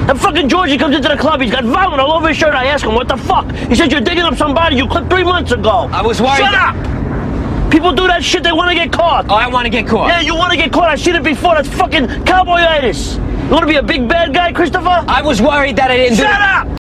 And fucking Georgie comes into the club, he's got vomit all over his shirt. I ask him, what the fuck? He says, you're digging up somebody you clipped 3 months ago. I was worried. Shut up! People do that shit, they want to get caught. Oh, I want to get caught. Yeah, you want to get caught. I've seen it before. That's fucking Cowboy-itis. You want to be a big bad guy, Christopher? I was worried that I didn't do it. Shut up!